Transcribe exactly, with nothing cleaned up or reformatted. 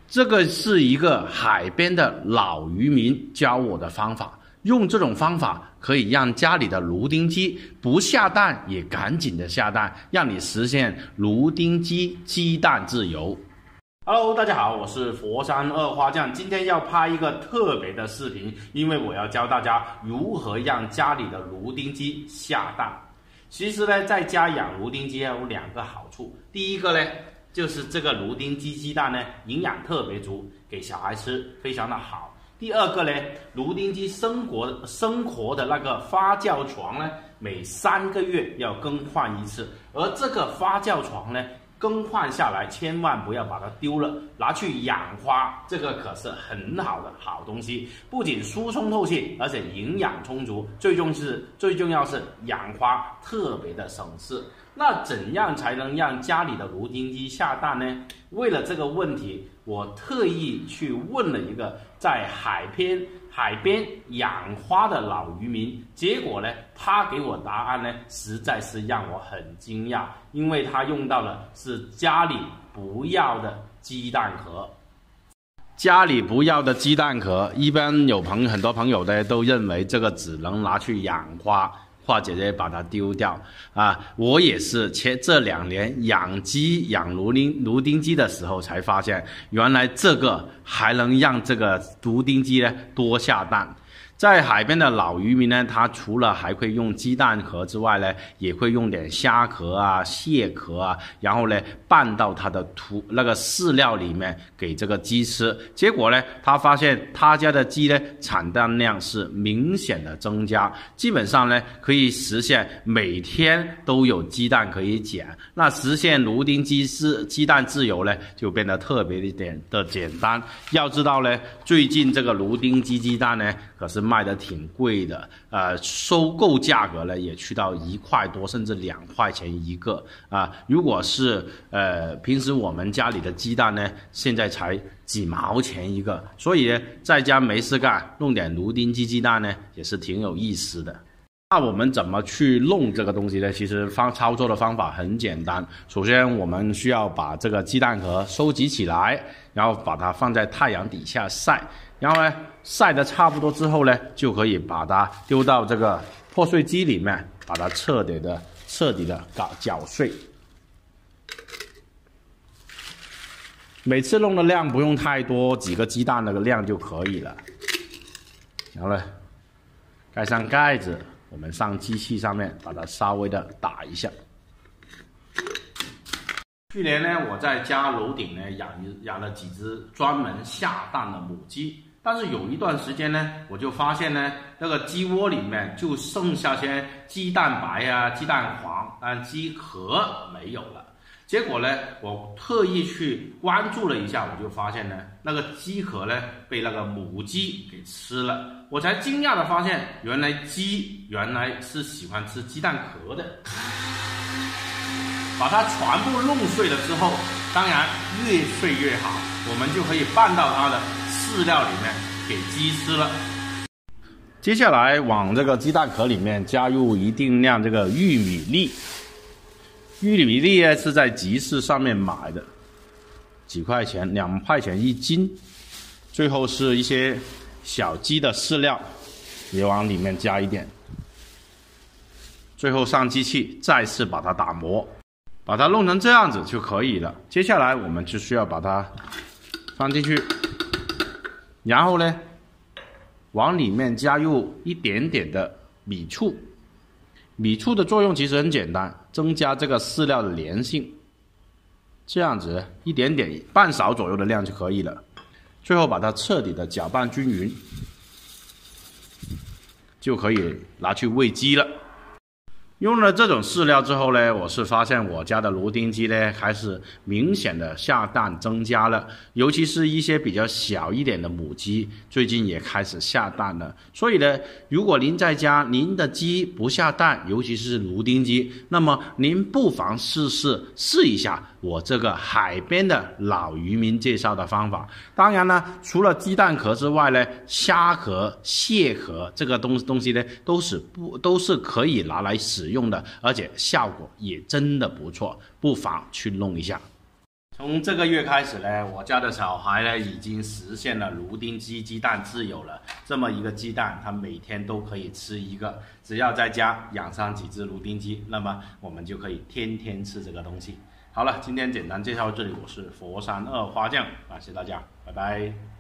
这个是一个海边的老渔民教我的方法，用这种方法可以让家里的芦丁鸡不下蛋也赶紧的下蛋，让你实现芦丁鸡鸡蛋自由。Hello， 大家好，我是佛山二花酱，今天要拍一个特别的视频，因为我要教大家如何让家里的芦丁鸡下蛋。其实呢，在家养芦丁鸡有两个好处，第一个呢，就是这个芦丁鸡鸡蛋呢营养特别足，给小孩吃非常的好。第二个呢，芦丁鸡生活生活的那个发酵床呢，每三个月要更换一次，而这个发酵床呢，更换下来千万不要把它丢了，拿去养花，这个可是很好的好东西，不仅疏松透气，而且营养充足，最重是最重要是养花特别的省事。那怎样才能让家里的芦丁鸡下蛋呢？为了这个问题，我特意去问了一个在海边海边养花的老渔民，结果呢，他给我答案呢，实在是让我很惊讶，因为他用到的是家里不要的鸡蛋壳。家里不要的鸡蛋壳，一般有朋友很多朋友呢都认为这个只能拿去养花，或者呢把它丢掉啊！我也是前这两年养鸡养芦丁芦丁鸡的时候才发现，原来这个还能让这个芦丁鸡呢多下蛋。在海边的老渔民呢，他除了还会用鸡蛋壳之外呢，也会用点虾壳啊、蟹壳啊，然后呢拌到他的土那个饲料里面给这个鸡吃。结果呢，他发现他家的鸡呢产蛋量是明显的增加，基本上呢可以实现每天都有鸡蛋可以捡。那实现芦丁鸡是鸡蛋自由呢，就变得特别一点的简单。要知道呢，最近这个芦丁鸡鸡蛋呢，可是卖的挺贵的，呃，收购价格呢也去到一块多，甚至两块钱一个啊、呃。如果是呃平时我们家里的鸡蛋呢，现在才几毛钱一个，所以呢，在家没事干，弄点芦丁鸡鸡蛋呢，也是挺有意思的。那我们怎么去弄这个东西呢？其实方操作的方法很简单。首先，我们需要把这个鸡蛋壳收集起来，然后把它放在太阳底下晒。然后呢，晒得差不多之后呢，就可以把它丢到这个破碎机里面，把它彻底的、彻底的搞搅碎。每次弄的量不用太多，几个鸡蛋的量就可以了。然后呢，盖上盖子，我们上机器上面把它稍微的打一下。去年呢，我在家楼顶呢养养了几只专门下蛋的母鸡。但是有一段时间呢，我就发现呢，那个鸡窝里面就剩下些鸡蛋白啊、鸡蛋黄，但鸡壳没有了。结果呢，我特意去关注了一下，我就发现呢，那个鸡壳呢被那个母鸡给吃了。我才惊讶的发现，原来鸡原来是喜欢吃鸡蛋壳的。把它全部弄碎了之后，当然越碎越好，我们就可以拌到它的饲料里面给鸡吃了。接下来往这个鸡蛋壳里面加入一定量这个玉米粒，玉米粒呢是在集市上面买的，几块钱，两块钱一斤。最后是一些小鸡的饲料，也往里面加一点。最后上机器再次把它打磨，把它弄成这样子就可以了。接下来我们就需要把它放进去。然后呢，往里面加入一点点的米醋。米醋的作用其实很简单，增加这个饲料的粘性。这样子一点点半勺左右的量就可以了。最后把它彻底的搅拌均匀，就可以拿去喂鸡了。用了这种饲料之后呢，我是发现我家的芦丁鸡呢开始明显的下蛋增加了，尤其是一些比较小一点的母鸡，最近也开始下蛋了。所以呢，如果您在家您的鸡不下蛋，尤其是芦丁鸡，那么您不妨试试试一下我这个海边的老渔民介绍的方法。当然呢，除了鸡蛋壳之外呢，虾壳、蟹壳这个东东西呢，都是不都是可以拿来使用的，而且效果也真的不错，不妨去弄一下。 从这个月开始呢，我家的小孩呢已经实现了芦丁鸡鸡蛋自由了。这么一个鸡蛋，他每天都可以吃一个，只要在家养上几只芦丁鸡，那么我们就可以天天吃这个东西。好了，今天简单介绍到这里，我是佛山二花酱，感谢大家，拜拜。